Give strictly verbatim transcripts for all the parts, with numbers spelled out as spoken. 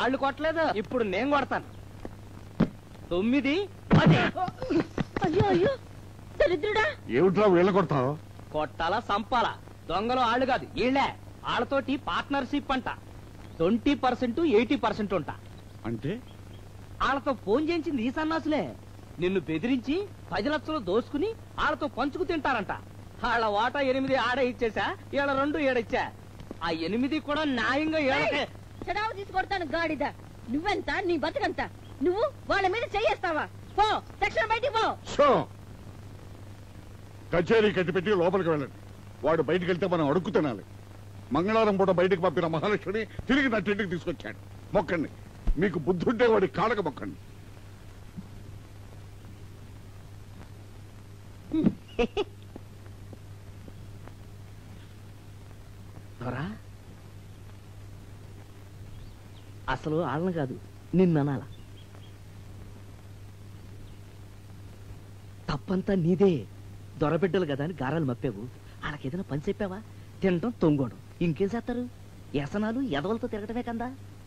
వాళ్ళు కొట్టలేదు, ఇప్పుడు నేను కొడతాను. తొమ్మిది పది. అయ్యో అయ్యో దరిద్రుడా! ఏమిట్రా వీళ్ళ కొడతావు? కొట్టాలా సంపాలా? దొంగలు ఆళ్ళు కాదు వీళ్ళే. వాళ్ళతోటి పార్ట్నర్షిప్ అంట. ట్వంటీ పర్సెంట్ ఎయిటీ పర్సెంట్ ఉంటా. అంటే వాళ్ళతో ఫోన్ చేయించింది ఈ సన్నాసులే. నిన్ను బెదిరించి పది లక్షలు దోసుకుని వాళ్ళతో పంచుకు తింటారంట. వాళ్ళ వాటా ఎనిమిది ఆడే ఇచ్చేసా, ఈడ రెండు ఏడిచ్చా. ఆ ఎనిమిది కూడా న్యాయంగా ఏడకే. చెడావు తీసుకొడతాను గాడిద. నువ్వెంత, నీ బతుకంత. నువ్వు వాళ్ళ మీద చెయ్యేస్తావా? పో, తక్షణ బయటికి పో. సో కచేరీ కట్టిపెట్టి లోపలికి వెళ్ళండి. వాడు బయటికి వెళ్తే మనం అడుక్కు తినాలి. మంగళవారం పూట బయటికి పంపిన మహాలక్ష్మిని తిరిగి నా ఇంటికి తీసుకొచ్చాడు. మొక్కండి. మీకు బుద్ధి ఉంటే వాడి కాళ్ళకు మొక్కండి. అసలు వాళ్ళని కాదు నిన్ననాల. తప్పంతా నీదే. దొరబిడ్డలు కదా అని గారాలు మప్పావు. వాళ్ళకి ఏదైనా పని చెప్పావా? తినటం తొంగోడం ఇంకేం చేస్తారు? వ్యసనాలు ఎదవలతో తిరగటమే కదా.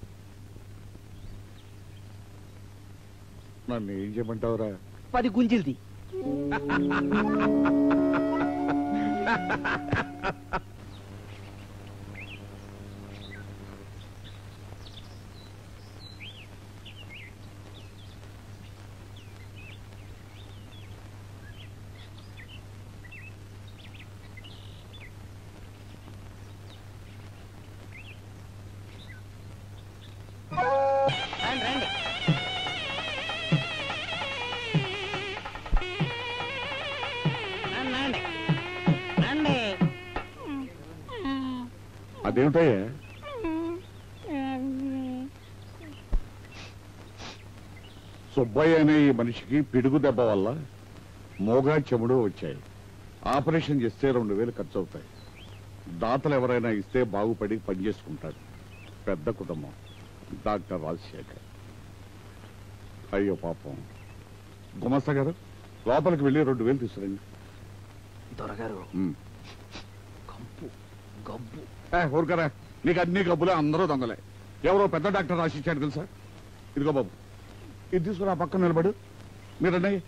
నన్ను ఏం చేయమంటావురా? పది గుంజిల్ది. అదేమిటయ్యా? సుబ్బయ్య అనే ఈ మనిషికి పిడుగు దెబ్బ వల్ల మోగా చెముడు వచ్చాయి. ఆపరేషన్ చేస్తే రెండు వేలు ఖర్చు అవుతాయి. దాతలు ఎవరైనా ఇస్తే బాగుపడి పనిచేసుకుంటాడు. పెద్ద కుటుంబం. డాక్టర్ రాజశేఖర్. అయ్యో పాపం. గుమస్తా గారు లోపలికి వెళ్ళి రెండు వేలు తీసుకురండి. దొరగారు గబ్బు గబ్బు. ఊరుకరా, నీకు అన్ని గబ్బులే, అందరూ దొంగలే. ఎవరో పెద్ద డాక్టర్ రాసిచ్చాడు తెలుసా? ఇదిగో బాబు, ఇది తీసుకురా, పక్కన నిలబడు. మీరన్నయ్య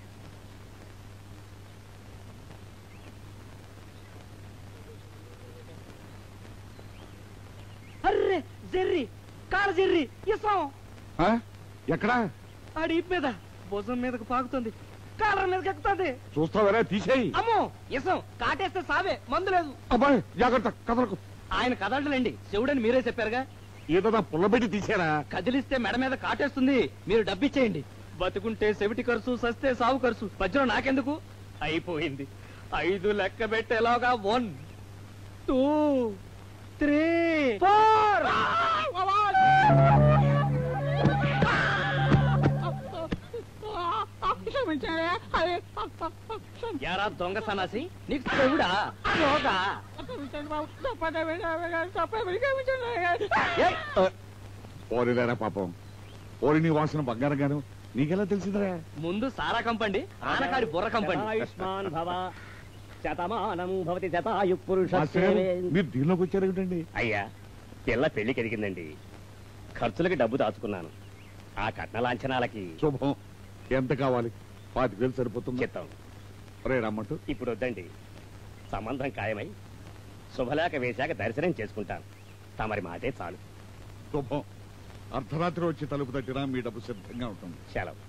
అర్రే జెర్రీ కారు జెర్రీ ఇసం ఎక్కడా? ఆడి మీద భుజం మీదకు పాకుతుంది, కాలర్ మీదకి ఎక్కుతుంది. చూస్తావరా? తీసేయి. అమ్మో ఇసం కాటేస్తే సావే, మందు లేదు. అబ్బాయి జాగ్రత్త, కదలకు. ఆయన కదలలేండి, శివుడని మీరే చెప్పారుగా. ఏదో నా పుల్లబెట్టి తీసారా? కదిలిస్తే మెడ మీద కాటేస్తుంది, మీరు డబ్బిచ్చేయండి. బతుకుంటే సెవిటి ఖర్చు, సస్తే సావు ఖర్చు, మధ్యలో నాకెందుకు? అయిపోయింది. ఐదు లెక్క పెట్టేలాగా వన్ టూ త్రీ ఫోర్. యారా దొంగ సన్నాసి, నీకు చెవుడా యోగా? ఓరిలేరా పాపం. ఓరి నీ వాసన బంగారం గాను నీకెలా తెలిసిందిరా? ముందు సారా కంపండి, ఆనకాడి బుర్ర కంపండి. ఆయుష్మాన్ భవ శతమానం భవతి శతాయు పురుష. మీరు దీనిలోకి వచ్చారు ఏమిటండి? అయ్యా, పిల్ల పెళ్లి కడిగిందండి. ఖర్చులకి డబ్బు దాచుకున్నాను. ఆ కట్న లాంఛనాలకి శుభం. ఎంత కావాలి? పాతిక వేలు సరిపోతుంది. చిత్తం. రే రమ్మంటూ. ఇప్పుడు వద్దండి, సంబంధం ఖాయమై శుభలేఖ వేశాక దర్శనం చేసుకుంటాను. తమరి మాటే చాలు. శుభం. అర్ధరాత్రి వచ్చి తలుపు తట్టినా మీ డబ్బు సిద్ధంగా ఉంటుంది. సెలవు.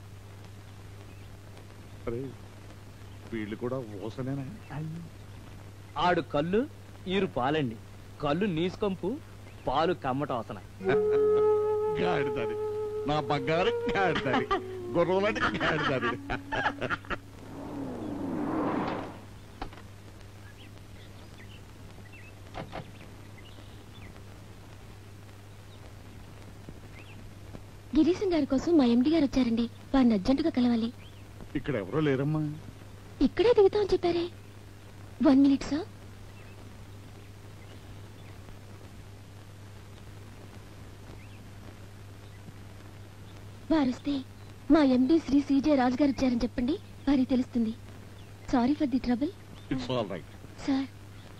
వీళ్ళు కూడా ఓసనేనా? ఆడు కళ్ళు ఈరు పాలండి. కళ్ళు నీసుకంపు, పాలు కమ్మట అవసన. గాడిదారి, నా బంగారు గాడిదారి, గొర్రెలాంటి గాడిదారి. గిరీశం గారి కోసం మా ఎండి గారు వచ్చారండి. వారిని అర్జెంటుగా కలవాలి. ఇక్కడ ఎవరో లేరమ్మా. ఇక్కడే దిగుతామని చెప్పారే. One minute sir. వారిస్తే మా ఎండి శ్రీ సిజే రాజు గారు వచ్చారని చెప్పండి, వారికి తెలుస్తుంది. Sorry for the trouble. It's all right. Sir,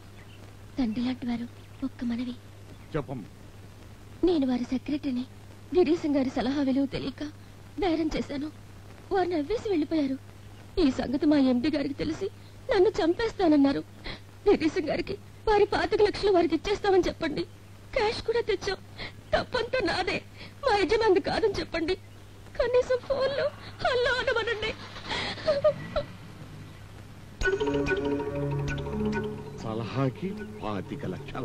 తండ్రి లాంటి వారు ఒక్క మనవి. చెప్పమ్మా. నేను వారి సెక్రటరీని. గిరీశం గారి సలహా విలువ తెలియక బేరం చేశాను. వారు నవ్వేసి వెళ్ళిపోయారు. ఈ సంగతి మా ఎండి గారికి తెలిసి నన్ను చంపేస్తానన్నారు. గిరీశం గారికి వారి పాతిక లక్షలు వారికి ఇచ్చేస్తామని చెప్పండి. క్యాష్ కూడా తెచ్చాం. తప్పంతా నాదే, మా యజమాని కాదని చెప్పండి. కనీసం ఫోన్లో హల్లో అనమనండి. సలహాకి పాతిక లక్షల.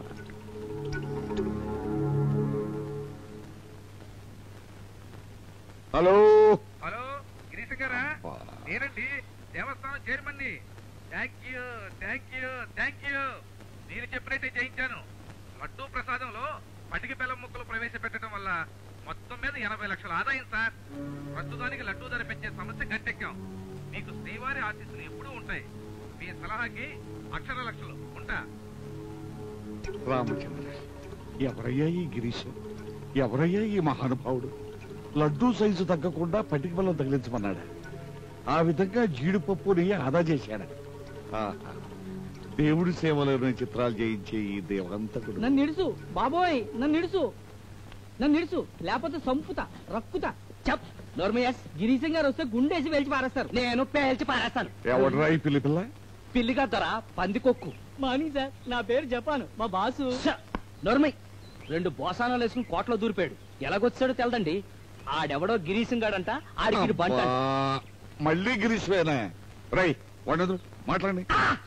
హలో హలో గిరీష్ గారా? నేనండి, దేవస్థానం చైర్మన్ ని. Thank you thank you thank you. మీరు చెప్పినట్టే చేయించాను. లడ్డూ ప్రసాదంలో పటికి బెల్లం ముక్కలు ప్రవేశపెట్టడం వల్ల మొత్తం మీద ఎనభై లక్షల ఆదాయం సార్. ప్రస్తుతానికి లడ్డూ ధర పెంచే సమస్య గట్టెక్కాం. మీకు శ్రీవారి ఆశీస్సులు ఎప్పుడూ ఉంటాయి. మీ సలహాకి అక్షర లక్షలు ఉంటా. రామచంద్ర, ఎవరయ్యా ఈ గిరీశం? ఎవరయ్యా ఈ మహానుభావుడు? లడ్డూ సైజు తగ్గకుండా పటికి బెల్లం తగిలించమన్నాడా? ఆ విధంగా జీడిపప్పుని ఆదా చేశాడా? ఆహా, దేవుడి సేవలోని చిత్రాలు చేయించే ఈ దేవంతకుడు. నన్ను ఇడుసు బాబోయ్, నన్ను ఇడుసు, నన్ను ఇడుసు, లేకపోతే సంపుతా రక్కుతా. చెప్ నోర్మయస్, గిరీశం గారు వస్తే గుండేసి వేల్చి పారేస్తారు. నేను పేల్చి పారేస్తాను. ఎవడరా ఈ పిల్లి పిల్ల? పిల్లిగా ధర పందికొక్కు. మార్నింగ్ సార్, నా పేరు జపాను, మా బాసు. నోర్మయ్, రెండు బోసానాలు వేసుకుని కోట్లో దూరిపోయాడు. ఎలాగొచ్చాడో తెలదండి. ఆడెవడో గిరీశం గాడంట, ఆడికి బంట. అబ్బా, మళ్ళీ గిరీశ్వేనా? రై వండదు మాట్లాడండి.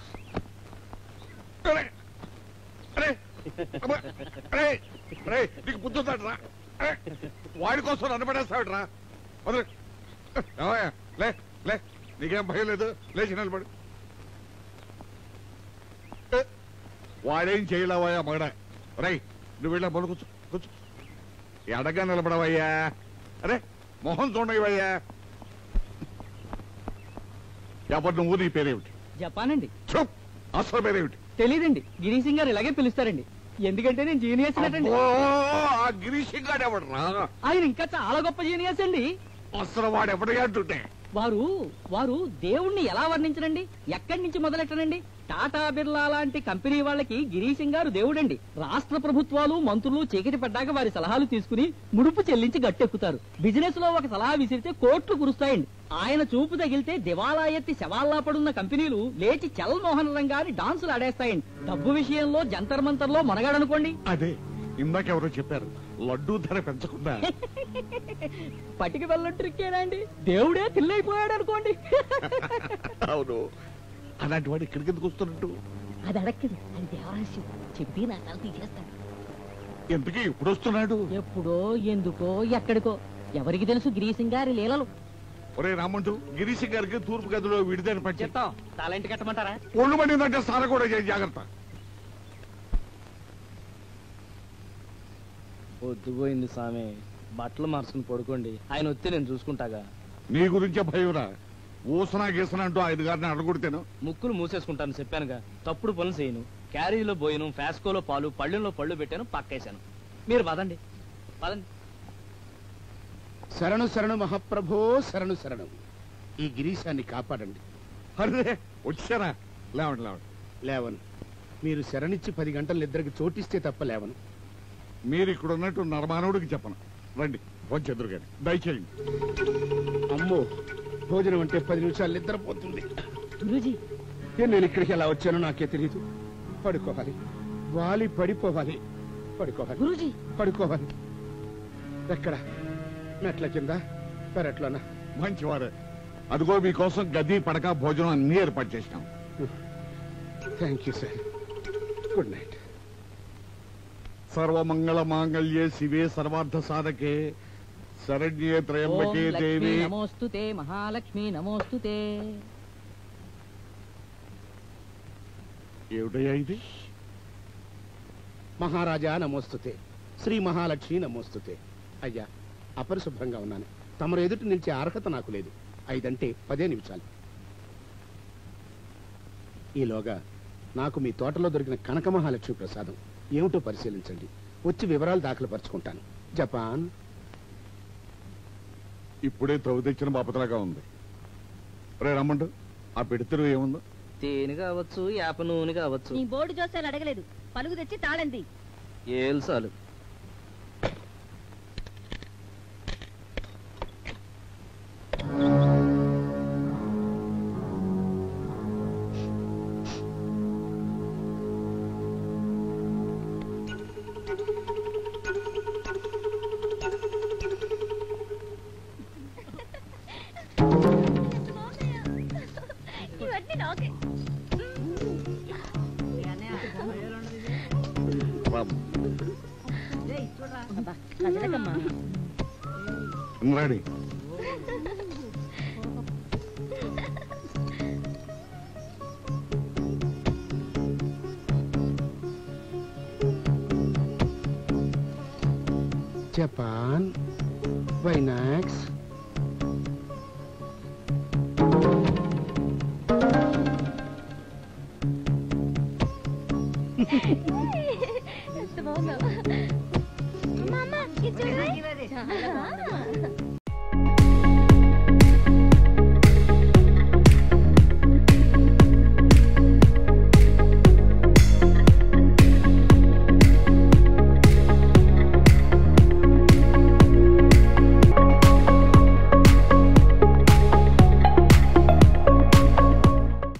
అరే, అరే, అబ్బా, అరే, అరే, నీకు బుద్ధుందట్రా? అరే, వాడి కోసం నన్ను పడేస్తాడురా. వదలు. ఏమయ్యా, లే లే, నీకేం భయం లేదు, లేచి నిలబడు. ఏ, వాడేం చేయలేవయ్యా మగడ. రై, నువ్వు వెళ్ళా మొదలు కూర్చో కూర్చో. ఎడగా నిలబడవయ్యా. అరే, మొహం చూడవయ్యా. ఎవరు నువ్వు? నీ పేరేమిటి? జపాన్ అండి. చూప్, అసలు పేరేమిటి? తెలీదండి, గిరీశం గారు ఇలాగే పిలుస్తారండి. ఎందుకంటే నేను జీనియస్ అండి. అబ్బో, ఆ గిరీశం గాడు ఎవడరా? ఆయన ఇంకా చాలా గొప్ప జీనియస్ అండి. అసలు వాడు ఎవడగా అంటుంటే? వారు వారు దేవుణ్ణి ఎలా వర్ణించరండి? ఎక్కడి నుంచి మొదలెట్టనండి? టాటా బిర్లా లాంటి కంపెనీ వాళ్ళకి గిరీశం గారు దేవుడండి. రాష్ట్ర ప్రభుత్వాలు మంత్రులు చీకటి పడ్డాక వారి సలహాలు తీసుకుని ముడుపు చెల్లించి గట్టెక్కుతారు. బిజినెస్ లో ఒక సలహా విసిరితే కోట్లు కురుస్తాయండి. ఆయన చూపు తగిలితే దివాలా ఎత్తి శవాల్లా పడున్న కంపెనీలు లేచి చల్మోహన్ రంగాన్ని డాన్సులు ఆడేస్తాయండి. డబ్బు విషయంలో జంతర్ మంతర్లో మనగాడనుకోండి. అదే ఇందాకెవరో చెప్పారు, లడ్డూ ధర పెంచకుండా. పటికి వెళ్ళం ట్రిక్కేనా అండి? దేవుడే తిల్లైపోయాడు అనుకోండి. అవును, అలాంటి వాడు ఇక్కడికి ఎందుకు వస్తున్నట్టు? అది అడక్కదు, అది దేవరాశి. చెప్పి నా తల తీసేస్తాడు. ఎందుకు ఇప్పుడు వస్తున్నాడు? ఎప్పుడో ఎందుకో ఎక్కడికో ఎవరికి తెలుసు గిరీశం గారి లీలలు. ఒరే రామంటూ, గిరీశం గారికి తూర్పు గదిలో విడిదని పట్టి చెప్తాం. తాళంటి కట్టమంటారా? ఒళ్ళు పడిందంటే సార కూడా చేయి, జాగ్రత్త. పొద్దుపోయింది సామె, బట్టలు మార్చుకుని పడుకోండి. ఆయన వస్తే నేను చూసుకుంటాగా. నీ గురించే భయంరా. ఊసనా గీసనా అంటూ ఐదు గారిని అడగొడితేను. ముక్కులు మూసేసుకుంటాను చెప్పానుగా. తప్పుడు పనులు చేయను. క్యారీలో పోయిను, ఫ్యాస్కోలో పాలు, పళ్ళెంలో పళ్ళు పెట్టాను, పక్కేశాను. మీరు పదండి పదండి. శరణు శరణు మహాప్రభో, శరణు శరణు. ఈ గిరీశాన్ని కాపాడండి. అరే వచ్చారా? లేవండి లేవండి. లేవను. మీరు శరణిచ్చి పది గంటలు నిద్రకి చోటిస్తే తప్ప లేవను. మీరు ఇక్కడ ఉన్నట్టు నరమానవుడికి చెప్పను. రండి వచ్చెదురు గాని దయచేయండి. అమ్మో, భోజనం అంటే పది నిమిషాలు నిద్రపోతుంది. గురూజీ, నేను ఇక్కడికి ఎలా వచ్చానో నాకే తెలియదు. పడుకోవాలి, వాలి పడిపోవాలి. పడుకోవాలి, గురూజీ, పడుకోవాలి. ఎక్కడ? మెట్ల కింద, పెరట్లోనా? మంచివారే. అదిగో మీకోసం గది పడక భోజనం అన్ని ఏర్పాటు చేసినాం. Thank you sir. Good night. సర్వమంగళ మాంగళ్యే శివే సర్వార్థ సాధకే శరణ్యే త్రయంబకే దేవి నమోస్తుతే, మహాలక్ష్మి నమోస్తుతే. ఏమిటయ్యా ఇది? మహారాజా నమోస్తుతే, శ్రీ మహాలక్ష్మి నమోస్తుతే. అయ్యా, అపరిశుభ్రంగా ఉన్నాను. తమరు ఎదుటి నిలిచే అర్హత నాకు లేదు. ఐదంటే పదే నిమిషాలు. ఈలోగా నాకు మీ తోటలో దొరికిన కనక మహాలక్ష్మి ప్రసాదం ఏమిటో పరిశీలించండి. వచ్చి వివరాలు దాఖలు పరుచుకుంటాను. జపాన్. ఇప్పుడే తవ్వు తెచ్చిన బాపతలాగా ఉంది. రే రమ్మండు, ఆ పెడితెరు ఏముందో? తేనె కావచ్చు, యాప నూనె కావచ్చు. నీ బోర్డు జోసాలు అడగలేదు. పలుగు తెచ్చి తాళంది. ఏల్సాలు. నాకే అబ్బా, కదలకమ్మా. రెడీ జపాన్ వైనాక్స్ ఎంత బాగుందా మామ ఇది చూడు చాలా బాగుంది